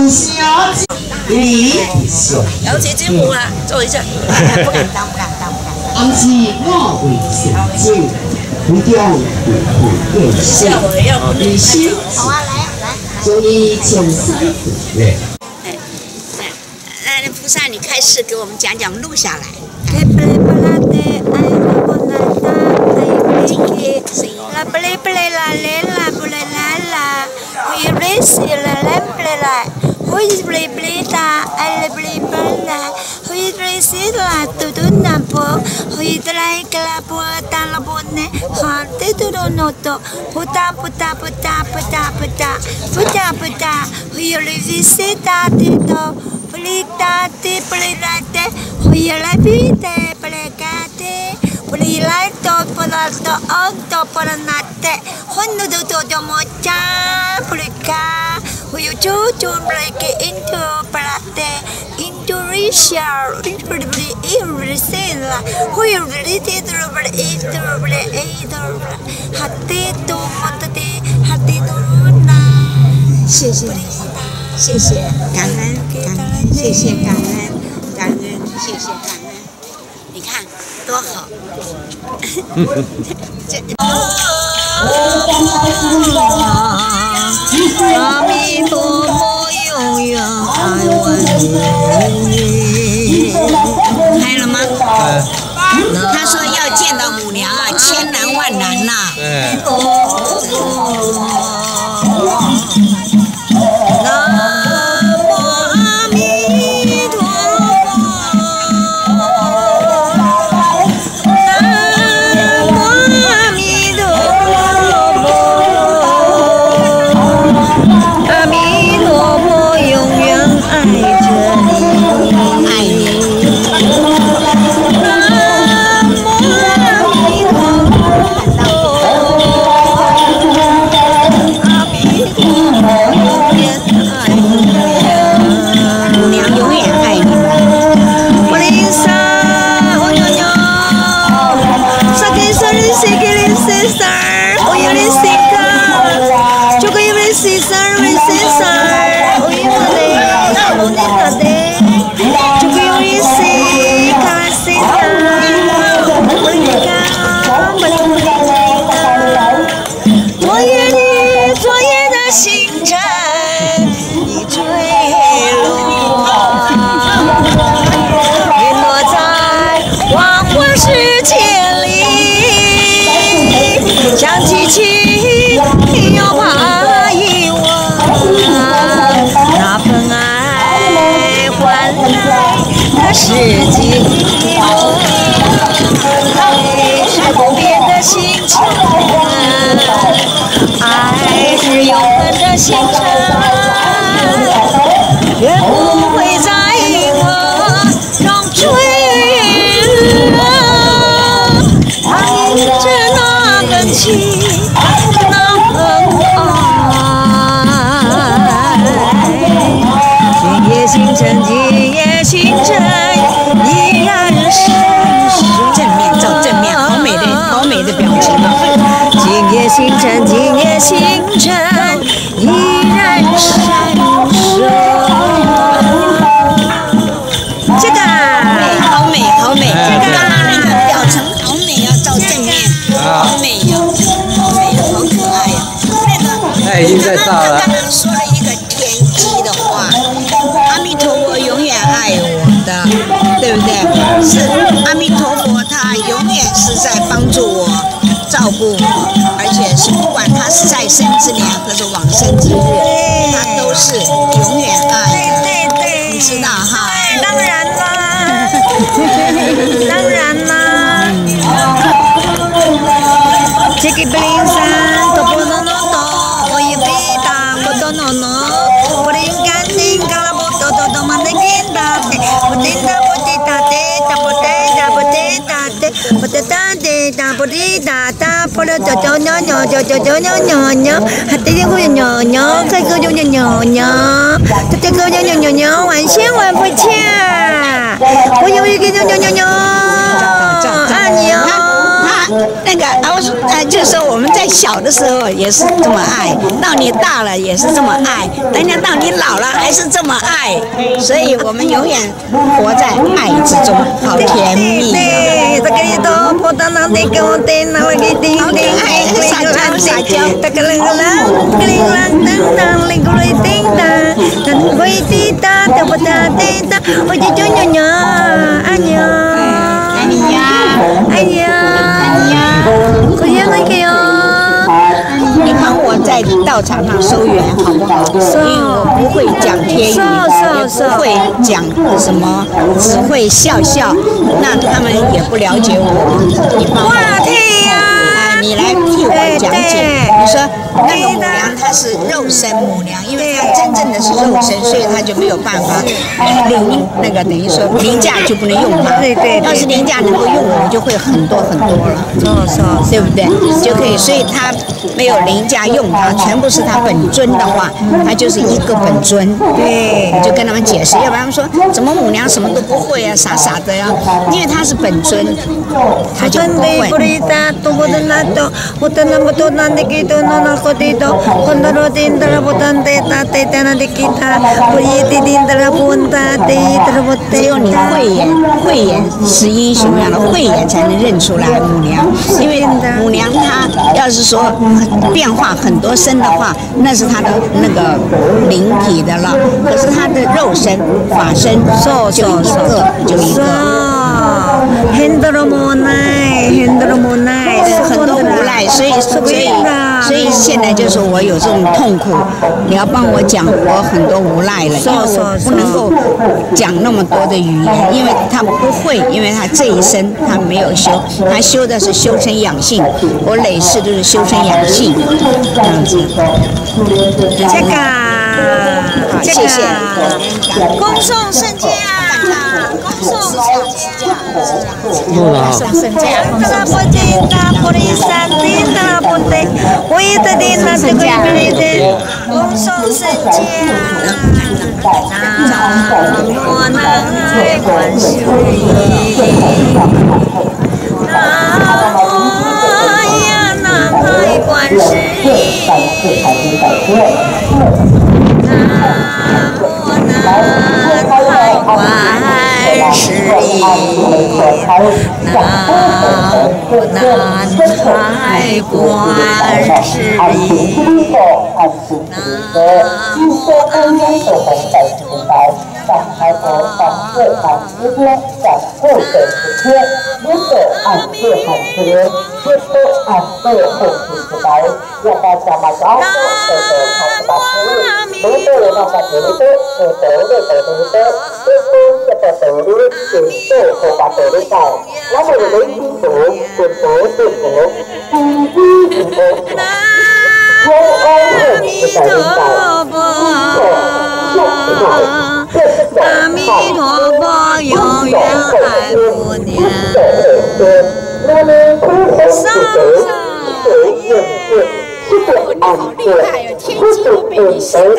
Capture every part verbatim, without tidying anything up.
小姐，你了解节目啊，做一下。不敢当，不敢当，不敢当。 俺是我为小姐，不中不不下回要你先。 好啊，来来。 所以前三对。 哎，来，菩萨，你开示给我们讲讲，录下来。La ple ple la le la ple la la, hui ple si la le ple la, hui ple ple ta, ale ple ple la, hui ple si la tu tu na po, hui trai kala po ta la po ne, ha te tu do no to, puta puta puta puta puta, puta puta, hui le vi si ta ti to, ple ta ti ple la te, hui le vi te ple ka te. Pulilai to pada to og to pada nate honu do to do mocha pulika huyu chu chu break into parate into rishar into the irresela huyu really to over into over into hati to motate hati to na 谢谢谢谢感恩感恩谢谢感恩感恩谢谢感恩你看多好！阿弥陀佛，永远爱我你。开了吗？他说要见到母娘啊，千难万难呐、啊。世纪爱是不变的星辰，爱是永恒的星辰，绝不会在我中坠落。爱着那份情，那份爱，今夜星辰，今夜星辰。依然是正面照正面，好美的好美的表情啊！今夜星辰，今夜星辰依然闪烁。这个好美好美，这个那个表情好美啊，照正面，好美呀，好美呀，好可爱呀！那个那已经在照了。 刚刚说了一个天机的话，阿弥陀佛永远爱我的。对不对？是阿弥陀佛，他永远是在帮助我、照顾我，而且是不管他是在生之年或者往生之日，他都是永远爱的。对对对，你知道哈？当然啦，当然啦。这个本山多不能能多，我也背大不多能能，不能干净干了不多多多嘛能干大的，不能大。我的大的大不的大大不了，叫叫鸟鸟叫叫叫鸟鸟鸟，还得个鸟鸟，开个叫鸟鸟鸟，这这个叫鸟鸟鸟，万千万不欠。我有一个叫鸟鸟鸟，啊鸟。那个，我说，呃，就是说我们在小的时候也是这么爱，到你大了也是这么爱，等下到你老了还是这么爱，所以我们永远活在爱之中，好甜蜜啊！好可爱，撒娇撒娇。你帮我在道场上收缘好不好？因为我不会讲天语的，也不会讲什么，只会笑笑，那他们也不了解我。你帮我。你来替我讲解。你说那个母娘她是肉身母娘，因为她真正的是肉身，所以她就没有办法凌那个等于说凌驾就不能用它。对对。要是凌驾能够用我，就会很多很多了。哦是哦，对不对？就可以，所以她没有凌驾用它，全部是她本尊的话，她就是一个本尊。对。你就跟他们解释，要不然他们说怎么母娘什么都不会啊，傻傻的呀、啊？因为她是本尊，她就不会。 Utana mutuna dikito no nako dito kondoro din dara butante tate tana dikita uyiti din dara punta te terbote 只有你慧眼慧眼识英雄样的慧眼才能认出来母娘，因为母娘她要是说变化很多身的话，那是她的那个灵体的了，可是她的肉身法身就一个就一个。很多无赖，所以所以所以现在就是我有这种痛苦，你要帮我讲我很多无赖了，因为我不能够讲那么多的语言，因为他不会，因为他这一生他没有修，他修的是修身养性，我累世都是修身养性，这样子。 这个， 好，谢谢。 恭送圣驾，恭送圣驾。 送圣驾， 恭送圣驾。恭送圣驾，南无南海观世音，南无呀南海观世音，南无南海观世音，南无南海观世音。南无阿弥陀佛，上台佛上各坛之天，上各水之天，因果按各海之天，皆都按各后世之来，要大家嘛找到得得他是把之路，得得那个得得得得得得得得，得得这个得得就就和把得得到，那么有人听懂，就得就得，第一就得。阿弥陀佛，阿弥陀佛，永远爱不念。上上耶。哦，你好厉害哦！天机都被你吸收了。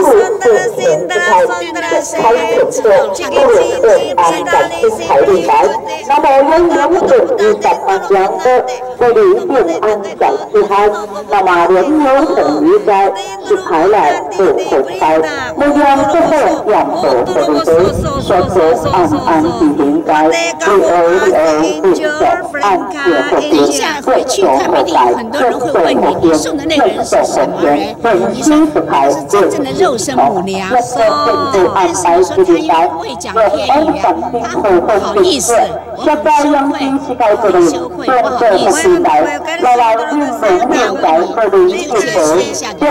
那么人人准一百八讲的这里变安讲之汉，那么人有等于在是排来不可猜，目标之后两手这里对，说说安安地应该，一而一而不走，按解和别，各走和改，各走和别。 送的那个人是什么人？你说他是真正的肉身母娘，但是我说他又不会讲天语啊，他不好意思，我很羞愧，我很羞愧，不好意思，我要跟你说，大问题，没有解释一下，你说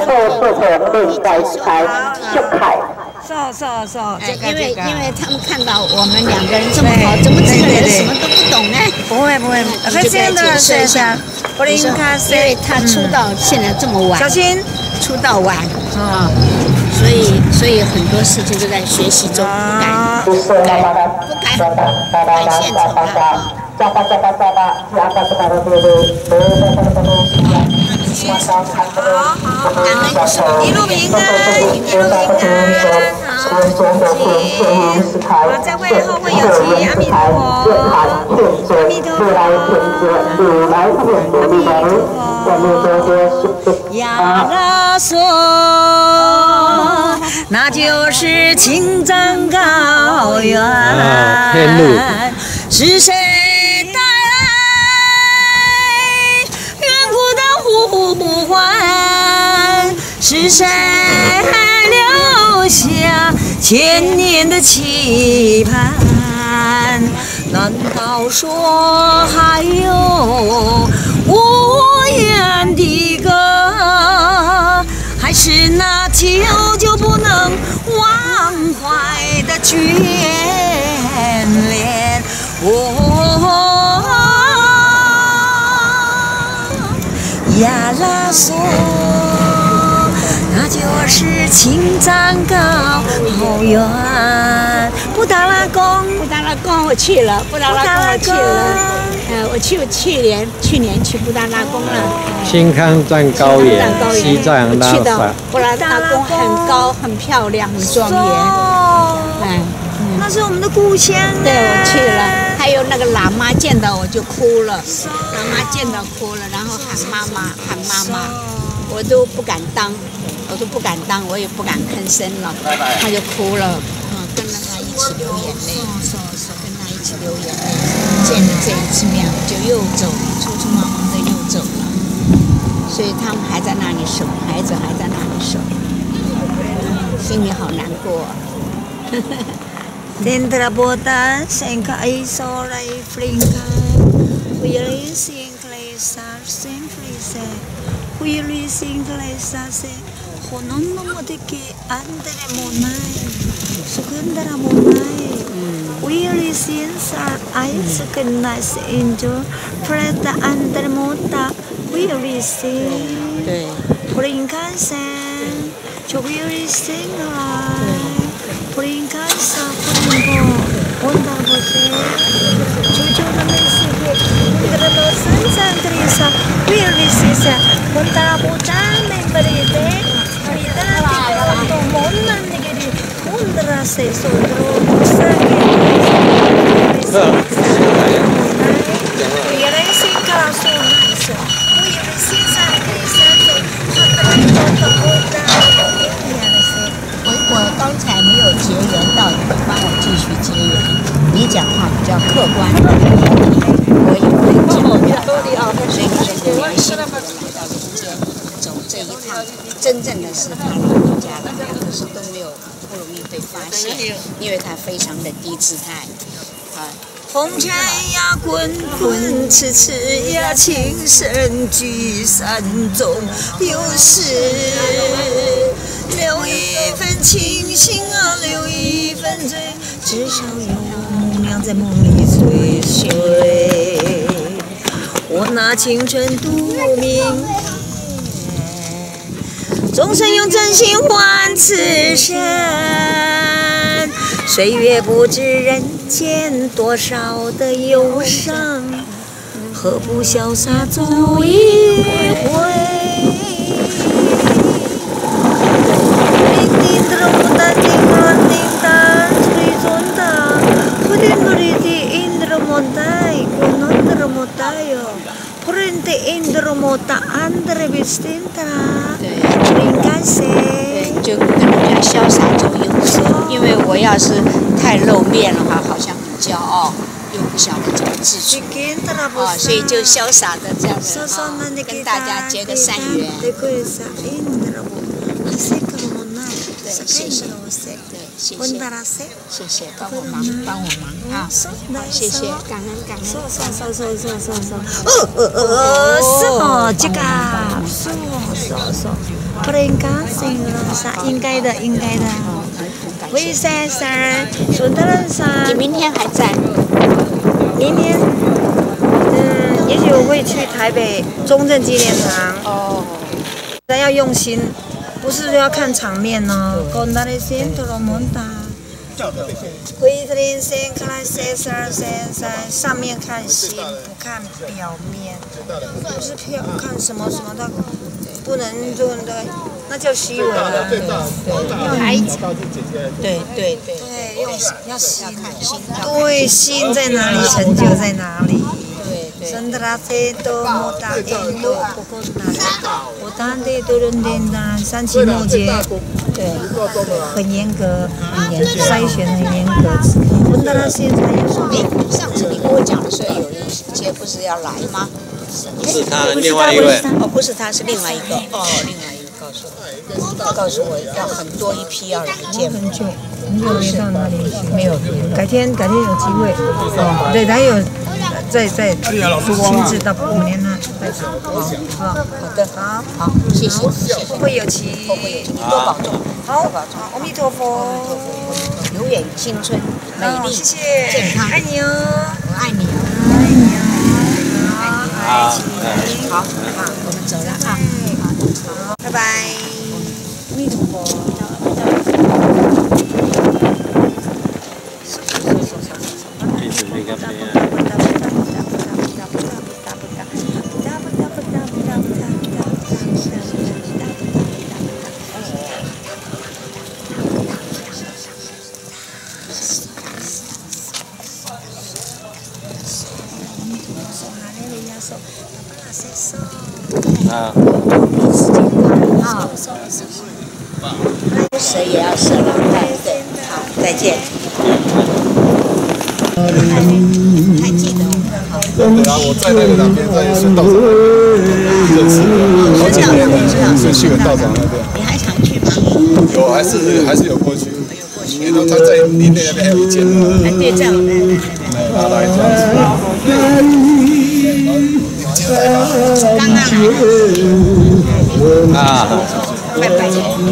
说说说， 因为因为他们看到我们两个人这么好，怎么这个人什么都不懂呢？ 不会不会， 你就给他解释一下。因为他出道现在这么晚， 小心出道晚啊，所以所以很多事情都在学习中，不敢不敢不敢敢献丑了。好好，感恩一路平安，一路平安，好。 好，再会后会有期，阿弥陀佛，阿弥陀佛，阿弥陀佛，呀啦嗦，那就是青藏高原，是谁带来远古的呼唤？是谁留下千年的期盼？难道说还有无言的歌，还是那久久不能忘怀的眷恋？哦，呀啦嗦，那就是青藏高原。布达拉宫， 布达拉宫我去了，布达拉宫我去了，呃，我去去年去年去布达拉宫了。 青藏高原，西藏拉萨。 布达拉宫很高，很漂亮，很庄严。 哎，那是我们的故乡。 对，我去了。还有那个喇嘛见到我就哭了，喇嘛见到哭了，然后喊妈妈，喊妈妈，我都不敢当，我都不敢当，我也不敢吭声了，他就哭了，嗯，跟着他一起流眼泪，跟他一起流眼泪，见了这一次面就又走，匆匆忙忙的又走了，所以他们还在那里守，孩子还在那里守，心里好难过。 Tendra boda sengkai solai flinka, huyli singklai sar singklai se, huyli singklai sar se, honon nomodiki andere monai, sukundara monai, huyli sin sar ai sukunai se injo, preda andere mota, huyli sin, flinka sen, huyli singlai. Pringkasa pringko, onda bote, jujur mesike, indra no sansan trisa, virisisa, onda bota memberite, harita tiko monan digiri, undra se sodro, sake, virisi kalaso naso, virisisa trisa, hatrai toto onda, indirese. 我我刚才没有结缘到，你帮我继续结缘。你讲话比较客观，我也会讲表达，所以你很良心来到中间走这一趟，真正的是他老人家的，可是都没有不容易被发现，因为他非常的低姿态，啊。 红尘呀滚滚，痴痴呀情深聚散中，有时留一份清醒啊，留一份醉，至少有母娘在梦里追随。我拿青春度明月，终身用真心换此生。岁月不知人间多少的忧伤，何不潇洒走一回？ 对，就跟人家潇洒走一回，因为我要是太露面了话，好像很骄傲，又不晓得怎么自处，啊，所以就潇洒的这样子啊，跟大家结个善缘。对，谢谢，对，谢谢，谢谢，帮我忙，帮我忙啊，谢谢，感恩感恩。 哦哦哦，是哦，这个，是哦，是哦，是哦，不应该是啥？应该的，应该的。为啥啥？说的人啥？ 你明天还在？ 明天，嗯，也许我会去台北中正纪念堂。哦。咱要用心。不是要看场面呢。上面看心，不看表面，不是看什么什么的，不能做的。 那叫虚伪了。对对，孩子。对对对对，用要心看心。对，心在哪里，成就在哪里。对对。生的拉塞多莫达印度不可拿，我当地都认定的三七末节，对，很严格，很严格，筛选很严格。我当然现在也说，哎，上次你跟我讲的时候，有人节不是要来吗？ 不是他，另外一位。 哦，不是他，是另外一个。哦，另外一个告诉我，告诉我要很多一批要来见。很久，很久没到哪里去，没有。改天，改天有机会。哦，对，还有。再再亲自到我们那拜访，好，好的，好，好，谢谢，后会有期，后会有期，你多保重，好，多保重，阿弥陀佛，永远青春、美丽、谢谢，健康，爱你哦，我爱你哦，爱你哦，好，爱情，好，好，我们走了啊，好，拜拜，阿弥陀佛。 啊。 好，蛇也要蛇了，对，好，再见。还记得好。 对啊，我在那个那边，在孙道长认识的，好几年了，是去道长那边。 你还常去吗？ 有，还是还是有过去。有过去。因为他在林内那边还有一间。 哎，对，在我们那边。 拿来这样子。 刚刚来。 啊。 拜拜。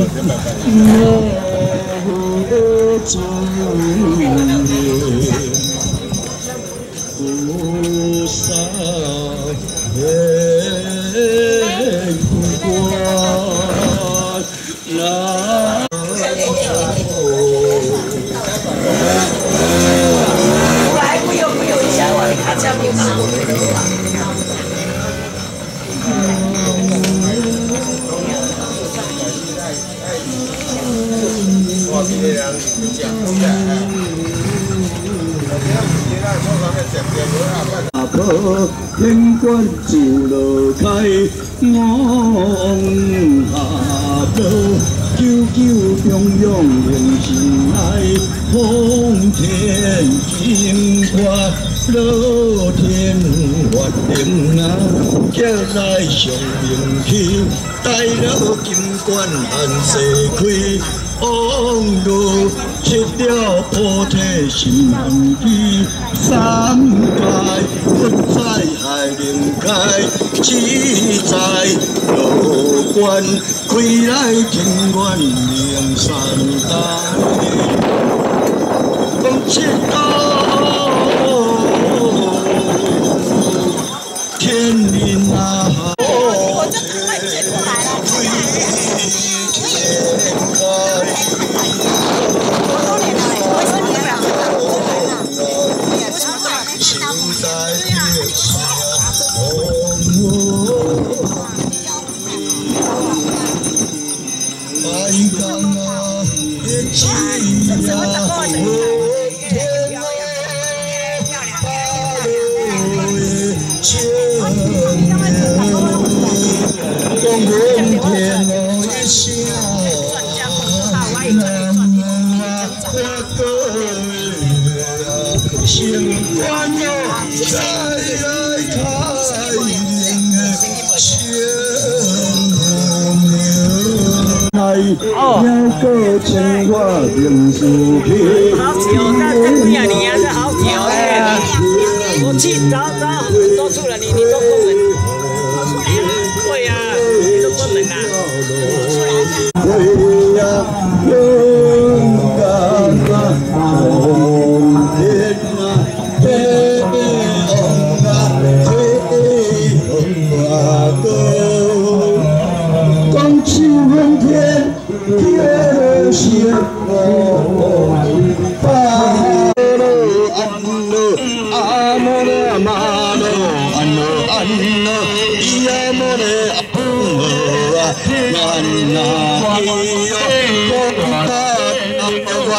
阿婆天官就落开，我下坡九九中央连心来，风天金花落天月顶啊，叫来上明去，带了金冠汉世开。往路七了菩提心难去，三界不再海灵开，只在路关开来天愿明山大，风七道天命啊！我这快接过来了。 哦，好久，但这两年是好久哎。我去找找很多处了，你你都关门。我出来了。对呀，你都关门啦。我出来啦。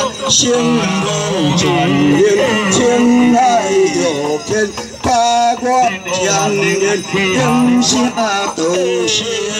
心无全念，情爱有天，把我强烈永下东西。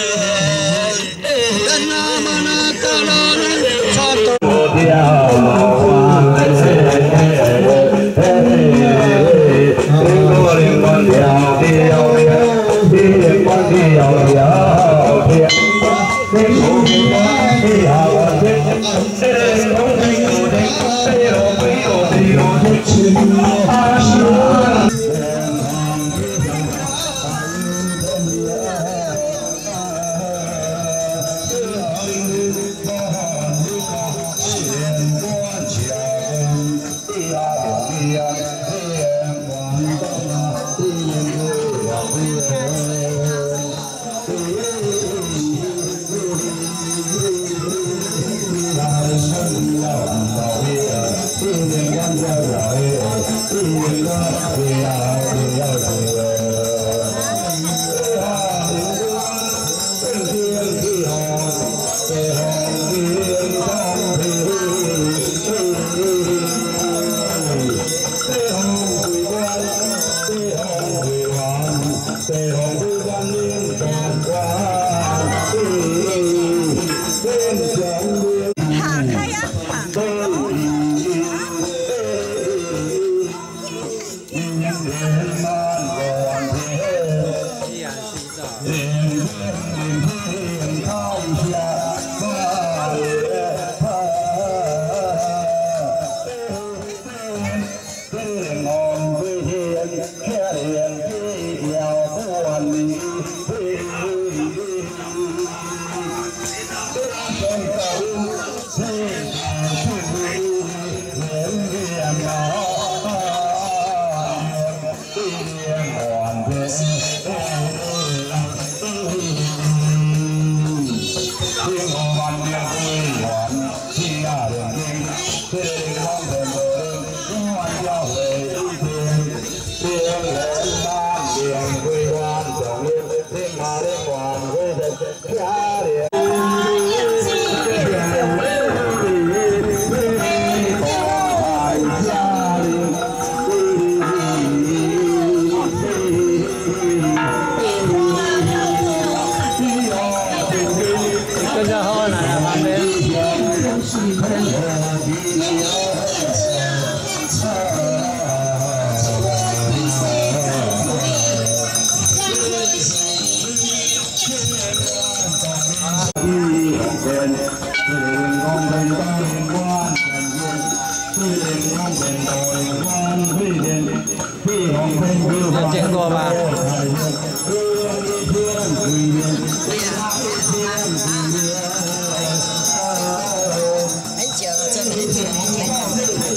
有见过吗？ 很久了，真的很久没见到。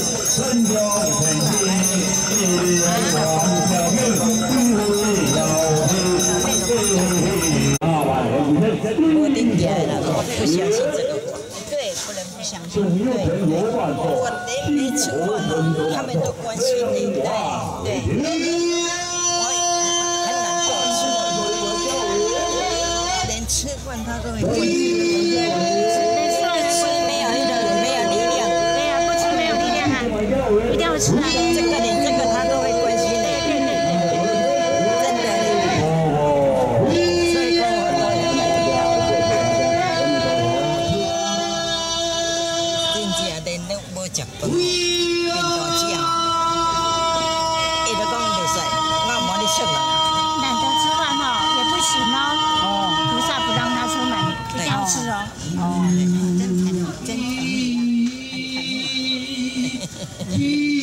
我顶起来了，我不相信这个话。对，不能不相信。对对，我连没吃饭了，他们都关心你。对对。吃饭他都会关心，吃没有那个没有力量， 对呀，不吃没有力量啊，一定要吃啊。 这个连这个他都会关心的，真的。所以跟我都有真正连都无食饭，变大只，伊就讲袂使，我冇你出来。 懒得吃饭哈，也不行哦。菩萨不让他出门，一定要吃哦。 哦，真疼，真疼你啊，很疼你。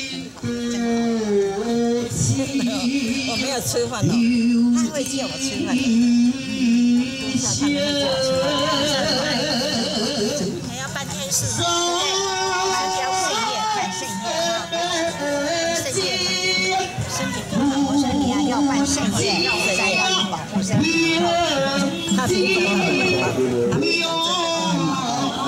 真的，我没有吃饭哦，他会叫我吃饭的。菩萨他们会叫我吃饭， 还要办天事，对不对？是交圣业，办圣业啊，圣业，身体不好，我说你啊要办圣业，才要保护身体。 他平常很忙，他平常真的很忙，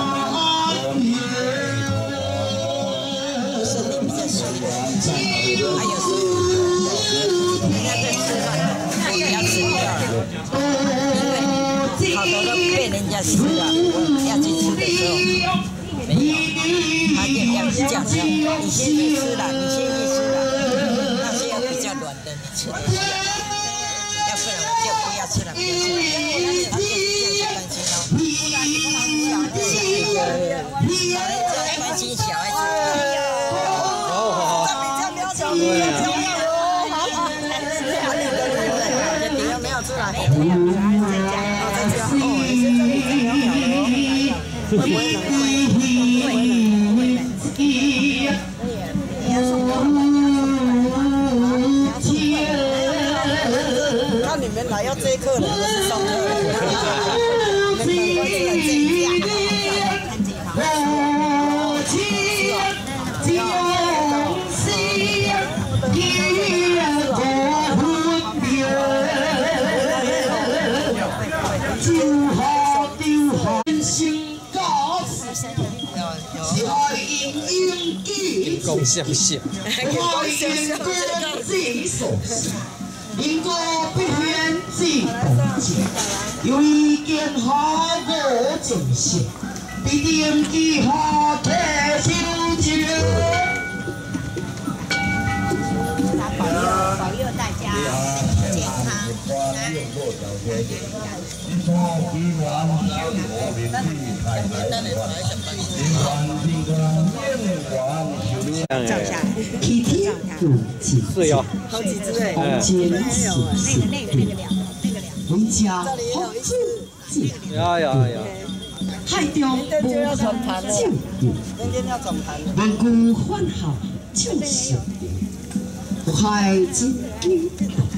身体比较虚弱，还有时候人家在吃饭，我也要吃掉了，因为好多都被人家吃了，我要去吃的时候没有，他就要讲了，你先去吃了，你先去吃了，那些要比较软的，你吃得下。要不然我就不要吃了，不要吃了。他就是这样子担心哦。小孩子，老人家关心小孩子。好好。这比较没有讲，没有讲哦。好好。这底下没有出来。哦，在这哦，现在比较渺渺了哦。会不会冷？会会冷，会冷。你要送我，你要送我。看你们来要这一客人，我是送客人。你们我是这一家，看这行。 公相相， 民国必选自公正，有意见下我正线，必定记下提手指。 保佑保佑大家健康平安。照下来， 体贴有几是哟， 好几只哎， 房间那个那个那个那个两那个两， 回家好自己， 有有有。 海中无限正义， 今天要转盘了。 万古欢好就是有海之基。